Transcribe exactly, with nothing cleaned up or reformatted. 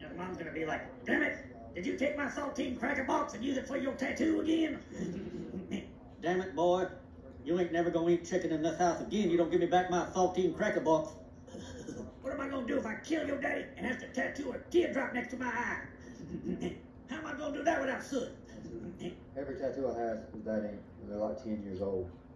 And Mom's gonna be like, damn it, did you take my saltine cracker box and use it for your tattoo again? Damn it, boy. You ain't never gonna eat chicken in this house again. You don't give me back my saltine cracker box. What am I gonna do if I kill your daddy and have to tattoo a teardrop next to my eye? How am I gonna do that without soot? Every tattoo I have is that ink. They're like ten years old.